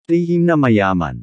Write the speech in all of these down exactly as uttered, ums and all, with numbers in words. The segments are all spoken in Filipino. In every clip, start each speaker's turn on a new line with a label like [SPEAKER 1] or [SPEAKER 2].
[SPEAKER 1] Lihim na mayaman.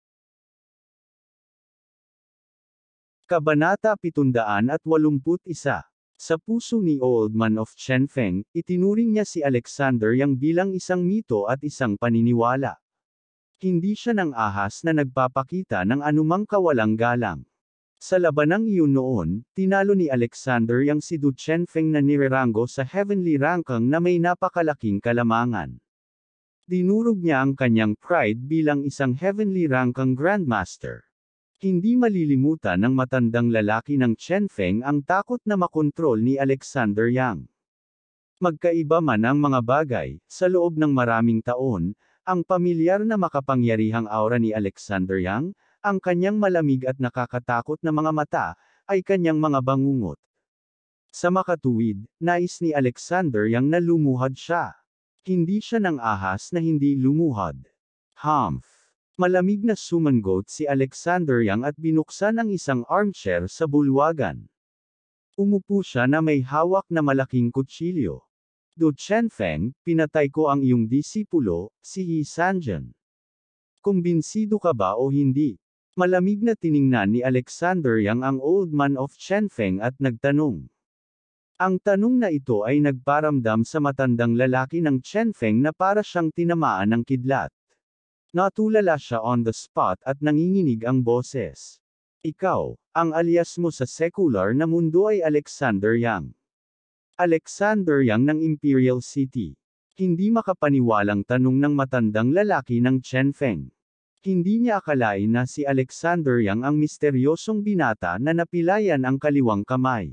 [SPEAKER 1] Kabanata pitundaan at walumput isa. Sa puso ni Old Man of Chenfeng, itinuring niya si Alexander Yang bilang isang mito at isang paniniwala. Hindi siya ng ahas na nagpapakita ng anumang kawalang galang. Sa labanang iyon noon, tinalo ni Alexander Yang si Du Chenfeng na nirerango sa heavenly ranking na may napakalaking kalamangan. Dinurog niya ang kanyang pride bilang isang heavenly ranking grandmaster. Hindi malilimutan ng matandang lalaki ng Chenfeng ang takot na makontrol ni Alexander Yang. Magkaiba man ang mga bagay, sa loob ng maraming taon, ang pamilyar na makapangyarihang aura ni Alexander Yang, ang kanyang malamig at nakakatakot na mga mata, ay kanyang mga bangungot. Sa makatuwid, nais ni Alexander Yang na lumuhad siya. Hindi siya ng ahas na hindi lumuhad. Humph! Malamig na sumangot si Alexander Yang at binuksan ang isang armchair sa bulwagan. Umupo siya na may hawak na malaking kutsilyo. Du Chenfeng, pinatay ko ang iyong disipulo, si Yi Sanjian. Kumbinsido ka ba o hindi? Malamig na tiningnan ni Alexander Yang ang Old Man of Chenfeng at nagtanong. Ang tanong na ito ay nagparamdam sa matandang lalaki ng Chenfeng na para siyang tinamaan ng kidlat. Natulala siya on the spot at nanginginig ang boses. Ikaw, ang alias mo sa secular na mundo ay Alexander Yang. Alexander Yang ng Imperial City. Hindi makapaniwalang tanong ng matandang lalaki ng Chenfeng. Hindi niya akalain na si Alexander Yang ang misteryosong binata na napilayan ang kaliwang kamay.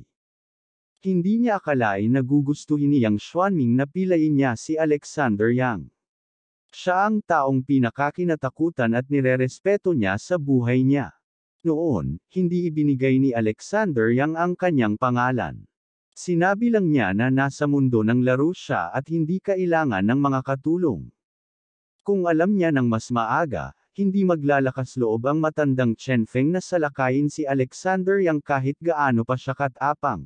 [SPEAKER 1] Hindi niya akalain na gugustuhin ni Yang Xuanming na pilayin niya si Alexander Yang. Siya ang taong pinakakinatakutan at nirerespeto niya sa buhay niya. Noon, hindi ibinigay ni Alexander Yang ang kanyang pangalan. Sinabi lang niya na nasa mundo ng laro siya at hindi kailangan ng mga katulong. Kung alam niya ng mas maaga, hindi maglalakas loob ang matandang Chenfeng na salakayin si Alexander Yang kahit gaano pa siya katapang.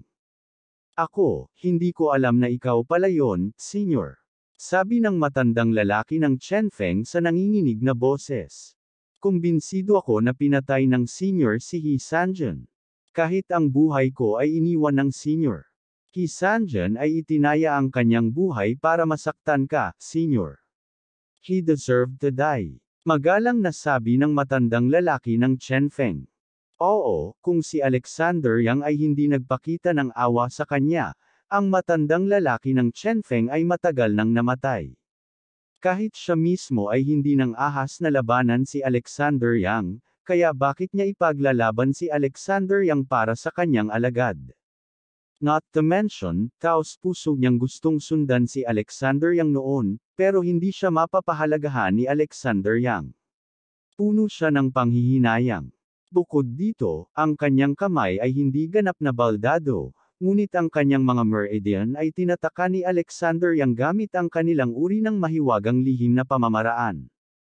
[SPEAKER 1] Ako, hindi ko alam na ikaw pala yon, senyor. Sabi ng matandang lalaki ng Chenfeng sa nanginginig na boses. Kumbinsido ako na pinatay ng senior si Yi Sanjian. Kahit ang buhay ko ay iniwan ng senior. Yi Sanjian ay itinaya ang kanyang buhay para masaktan ka, senior. He deserved to die. Magalang na sabi ng matandang lalaki ng Chenfeng. Oo, kung si Alexander Yang ay hindi nagpakita ng awa sa kanya, ang matandang lalaki ng Chenfeng ay matagal nang namatay. Kahit siya mismo ay hindi nang ahas na labanan si Alexander Yang, kaya bakit niya ipaglalaban si Alexander Yang para sa kanyang alagad? Not to mention, taos puso niyang gustong sundan si Alexander Yang noon, pero hindi siya mapapahalagahan ni Alexander Yang. Puno siya ng panghihinayang. Bukod dito, ang kanyang kamay ay hindi ganap na baldado, ngunit ang kanyang mga meridian ay tinataka ni Alexander Yang gamit ang kanilang uri ng mahiwagang lihim na pamamaraan.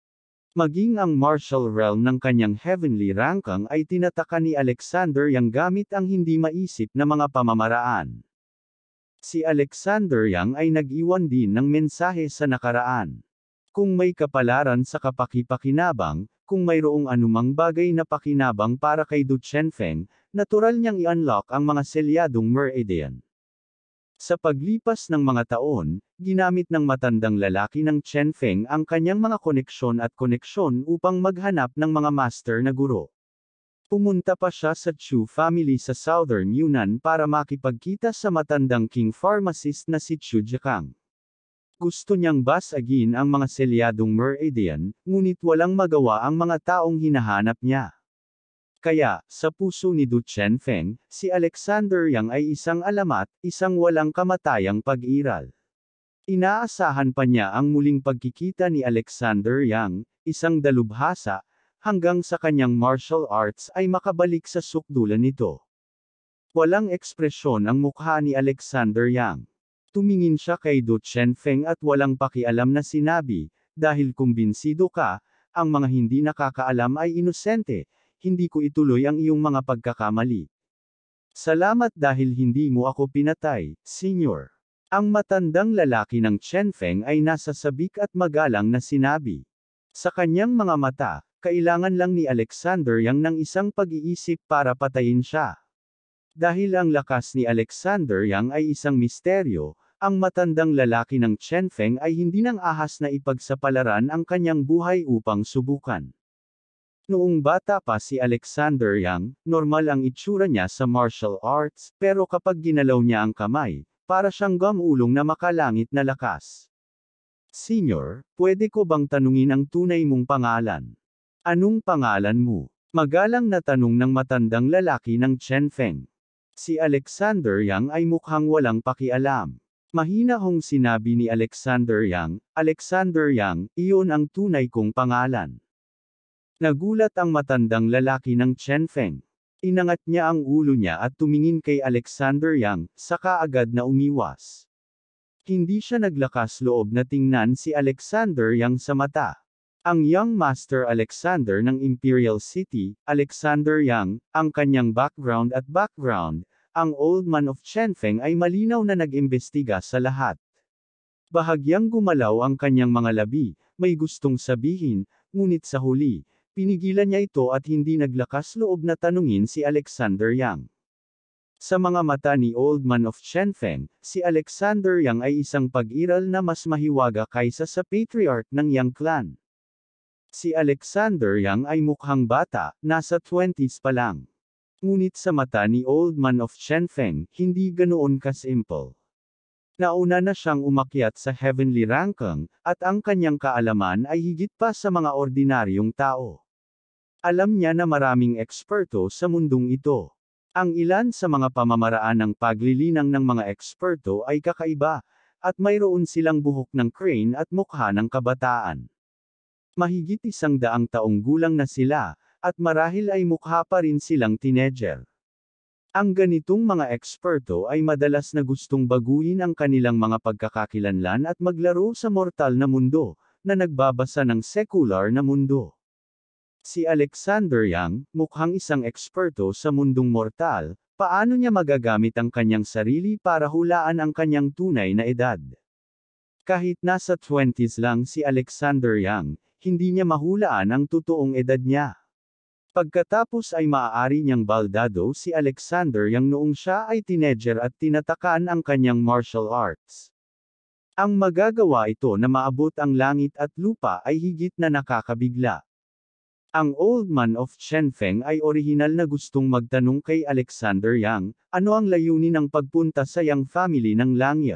[SPEAKER 1] Maging ang martial realm ng kanyang heavenly ranking ay tinataka ni Alexander Yang gamit ang hindi maisip na mga pamamaraan. Si Alexander Yang ay nag-iwan din ng mensahe sa nakaraan. Kung may kapalaran sa kapakipakinabang, kung mayroong anumang bagay na pakinabang para kay Du Chenfeng, natural niyang i-unlock ang mga selyadong meridian. Sa paglipas ng mga taon, ginamit ng matandang lalaki ng Chenfeng ang kanyang mga koneksyon at koneksyon upang maghanap ng mga master na guro. Pumunta pa siya sa Chu family sa Southern Yunnan para makipagkita sa matandang king pharmacist na si Chu Jiakang. Gusto niyang basagin ang mga selyadong meridian, ngunit walang magawa ang mga taong hinahanap niya. Kaya, sa puso ni Du Chenfeng, si Alexander Yang ay isang alamat, isang walang kamatayang pag-iral. Inaasahan pa niya ang muling pagkikita ni Alexander Yang, isang dalubhasa, hanggang sa kanyang martial arts ay makabalik sa sukdulan nito. Walang ekspresyon ang mukha ni Alexander Yang. Tumingin siya kay Du Chenfeng at walang pakialam na sinabi, dahil kumbinsido ka, ang mga hindi nakakaalam ay inosente, hindi ko ituloy ang iyong mga pagkakamali. Salamat dahil hindi mo ako pinatay, senyor. Ang matandang lalaki ng Chenfeng ay nasa sabik at magalang na sinabi. Sa kanyang mga mata, kailangan lang ni Alexander Yang ng isang pag-iisip para patayin siya. Dahil ang lakas ni Alexander Yang ay isang misteryo, ang matandang lalaki ng Chen Feng ay hindi nang ahas na ipagsapalaran ang kanyang buhay upang subukan. Noong bata pa si Alexander Yang, normal ang itsura niya sa martial arts, pero kapag ginalaw niya ang kamay, para siyang gamulong na makalangit na lakas. Senior, pwede ko bang tanungin ang tunay mong pangalan? Anong pangalan mo? Magalang na tanong ng matandang lalaki ng Chen Feng. Si Alexander Yang ay mukhang walang pakialam. Mahina hong sinabi ni Alexander Yang, Alexander Yang, iyon ang tunay kong pangalan. Nagulat ang matandang lalaki ng Chen Feng. Inangat niya ang ulo niya at tumingin kay Alexander Yang, saka agad na umiwas. Hindi siya naglakas loob na tingnan si Alexander Yang sa mata. Ang young master Alexander ng Imperial City, Alexander Yang, ang kanyang background at background, ang Old Man of Chen Feng ay malinaw na nag-imbestiga sa lahat. Bahagyang gumalaw ang kanyang mga labi, may gustong sabihin, ngunit sa huli, pinigilan niya ito at hindi naglakas loob na tanungin si Alexander Yang. Sa mga mata ni Old Man of Chen Feng, si Alexander Yang ay isang pag-iral na mas mahiwaga kaysa sa patriarch ng Yang clan. Si Alexander Yang ay mukhang bata, nasa twenties pa lang. Ngunit sa mata ni Old Man of Chen Feng, hindi ganoon ka-simple. Nauna na siyang umakyat sa heavenly ranking, at ang kanyang kaalaman ay higit pa sa mga ordinaryong tao. Alam niya na maraming eksperto sa mundong ito. Ang ilan sa mga pamamaraan ng paglilinang ng mga eksperto ay kakaiba, at mayroon silang buhok ng crane at mukha ng kabataan. Mahigit isang daang taong gulang na sila, at marahil ay mukha pa rin silang teenager. Ang ganitong mga eksperto ay madalas na gustong baguhin ang kanilang mga pagkakakilanlan at maglaro sa mortal na mundo, na nagbabasa ng secular na mundo. Si Alexander Yang, mukhang isang eksperto sa mundong mortal, paano niya magagamit ang kanyang sarili para hulaan ang kanyang tunay na edad? Kahit nasa twenties lang si Alexander Yang, hindi niya mahulaan ang totoong edad niya. Pagkatapos ay maaari niyang baldado si Alexander Yang noong siya ay teenager at tinatakan ang kanyang martial arts. Ang magagawa ito na maabot ang langit at lupa ay higit na nakakabigla. Ang Old Man of Chen Feng ay orihinal na gustong magtanong kay Alexander Yang, ano ang layunin ng pagpunta sa Yang family ng Langya.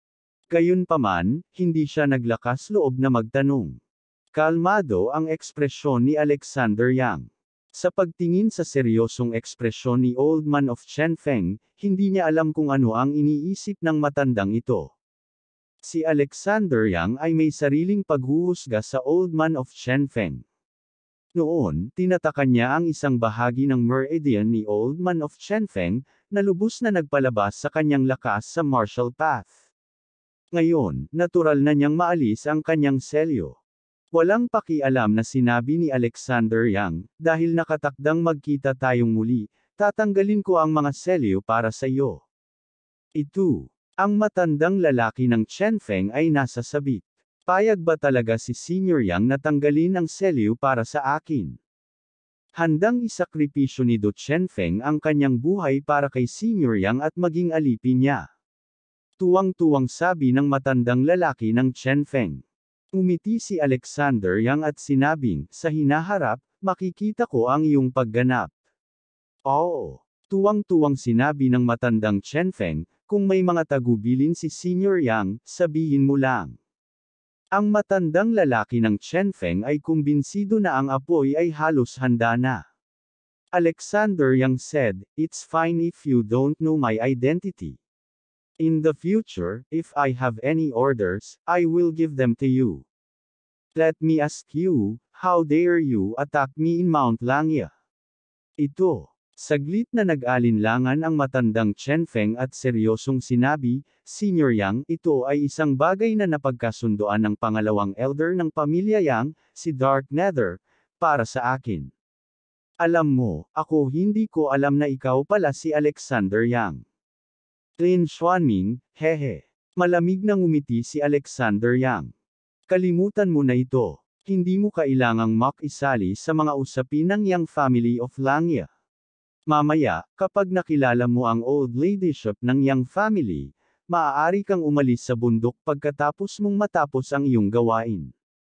[SPEAKER 1] Gayunpaman, hindi siya naglakas loob na magtanong. Kalmado ang ekspresyon ni Alexander Yang. Sa pagtingin sa seryosong ekspresyon ni Old Man of Chen Feng, hindi niya alam kung ano ang iniisip ng matandang ito. Si Alexander Yang ay may sariling paghuhusga sa Old Man of Chen Feng. Noon, tinatakan niya ang isang bahagi ng meridian ni Old Man of Chen Feng, na lubos na nagpalabas sa kanyang lakas sa martial path. Ngayon, natural na niyang maalis ang kanyang selyo. Walang pakialam na sinabi ni Alexander Yang, dahil nakatakdang magkita tayong muli, tatanggalin ko ang mga selyo para sa iyo. Ito, ang matandang lalaki ng Chen Feng ay nasa sabik. Payag ba talaga si Senior Yang na tanggalin ang selyo para sa akin? Handang isakripisyo ni Do Chen Feng ang kanyang buhay para kay Senior Yang at maging alipin niya. Tuwang-tuwang sabi ng matandang lalaki ng Chen Feng. Umiti si Alexander Yang at sinabing, sa hinaharap, makikita ko ang iyong pagganap. Oo. Tuwang-tuwang sinabi ng matandang Chen Feng, kung may mga tagubilin si Senior Yang, sabihin mo lang. Ang matandang lalaki ng Chen Feng ay kumbinsido na ang apoy ay halos handa na. Alexander Yang said, it's fine if you don't know my identity. In the future, if I have any orders, I will give them to you. Let me ask you, how dare you attack me in Mount Langya? Ito. Saglit na nag-alinlangan ang matandang Chen Feng at seryosong sinabi, Senior Yang, ito ay isang bagay na napagkasundoan ng pangalawang elder ng pamilya Yang, si Dark Nether, para sa akin. Alam mo, ako hindi ko alam na ikaw pala si Alexander Yang. Lin Xuanming, hehe. Malamig na ngumiti si Alexander Yang. Kalimutan mo na ito. Hindi mo kailangang makisali sa mga usapin ng Yang family of Langya. Mamaya, kapag nakilala mo ang old ladyship ng Yang family, maaari kang umalis sa bundok pagkatapos mong matapos ang iyong gawain.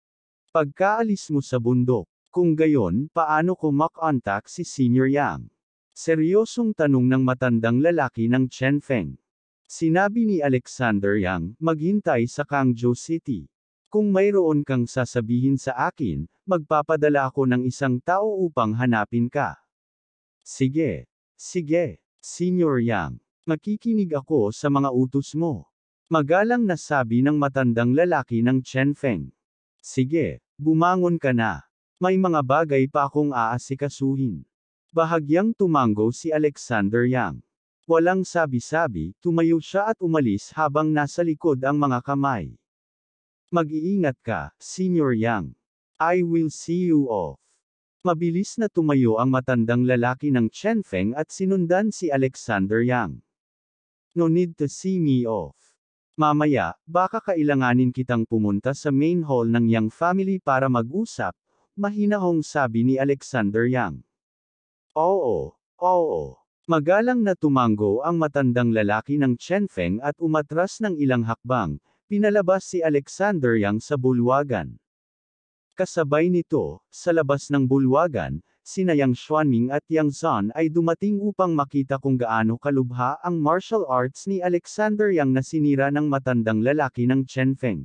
[SPEAKER 1] Pagkaalis mo sa bundok, kung gayon, paano ko makontak si Senior Yang? Seryosong tanong ng matandang lalaki ng Chen Feng. Sinabi ni Alexander Yang, maghintay sa Kangzhou City. Kung mayroon kang sasabihin sa akin, magpapadala ako ng isang tao upang hanapin ka. Sige. Sige, Senior Yang. Makikinig ako sa mga utos mo. Magalang na sabi ng matandang lalaki ng Chen Feng. Sige, bumangon ka na. May mga bagay pa akong aasikasuhin. Bahagyang tumango si Alexander Yang. Walang sabi-sabi, tumayo siya at umalis habang nasa likod ang mga kamay. Mag-iingat ka, Senior Yang. I will see you off. Mabilis na tumayo ang matandang lalaki ng Chen Feng at sinundan si Alexander Yang. No need to see me off. Mamaya, baka kailanganin kitang pumunta sa main hall ng Yang family para mag-usap, mahinahong sabi ni Alexander Yang. Oo, oo. Magalang na tumango ang matandang lalaki ng Chen Feng at umatras ng ilang hakbang, pinalabas si Alexander Yang sa bulwagan. Kasabay nito, sa labas ng bulwagan, sina Yang Xuanming at Yang Zan ay dumating upang makita kung gaano kalubha ang martial arts ni Alexander Yang na sinira ng matandang lalaki ng Chen Feng.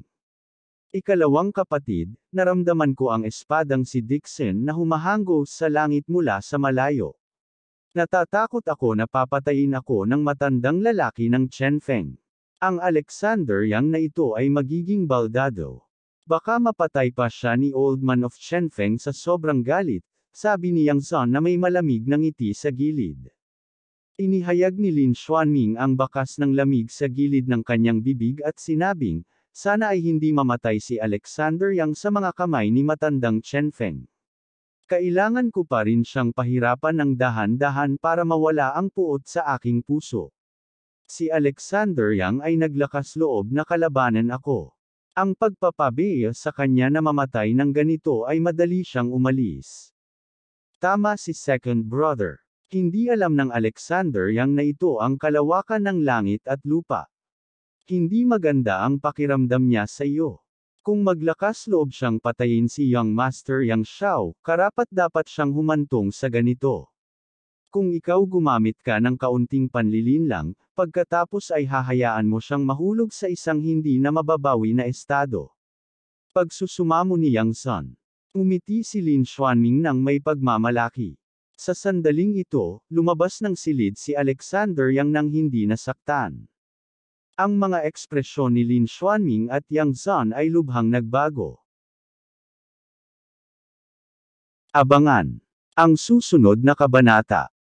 [SPEAKER 1] Ikalawang kapatid, naramdaman ko ang espadang si Dixon na humahanggo sa langit mula sa malayo. Natatakot ako na papatayin ako ng matandang lalaki ng Chen Feng. Ang Alexander Yang na ito ay magiging baldado. Baka mapatay pa siya ni Old Man of Chen Feng sa sobrang galit, sabi ni Yang Zan na may malamig na ngiti sa gilid. Inihayag ni Lin Xuanming ang bakas ng lamig sa gilid ng kanyang bibig at sinabing, sana ay hindi mamatay si Alexander Yang sa mga kamay ni matandang Chen Feng. Kailangan ko pa rin siyang pahirapan ng dahan-dahan para mawala ang puot sa aking puso. Si Alexander Yang ay naglakas loob na kalabanan ako. Ang pagpapabiya sa kanya na mamatay ng ganito ay madali siyang umalis. Tama si second brother. Hindi alam ng Alexander Yang na ito ang kalawakan ng langit at lupa. Hindi maganda ang pakiramdam niya sa iyo. Kung maglakas loob siyang patayin si Young Master Yang Xiao, karapat-dapat siyang humantong sa ganito. Kung ikaw gumamit ka ng kaunting panlilinlang, pagkatapos ay hahayaan mo siyang mahulog sa isang hindi na mababawi na estado. Pagsusumamo ni Yang Zan. Umiti si Lin Xuanming nang may pagmamalaki. Sa sandaling ito, lumabas ng silid si Alexander Yang nang hindi nasaktan. Ang mga ekspresyon ni Lin Xuanming at Yang Zan ay lubhang nagbago. Abangan ang susunod na kabanata.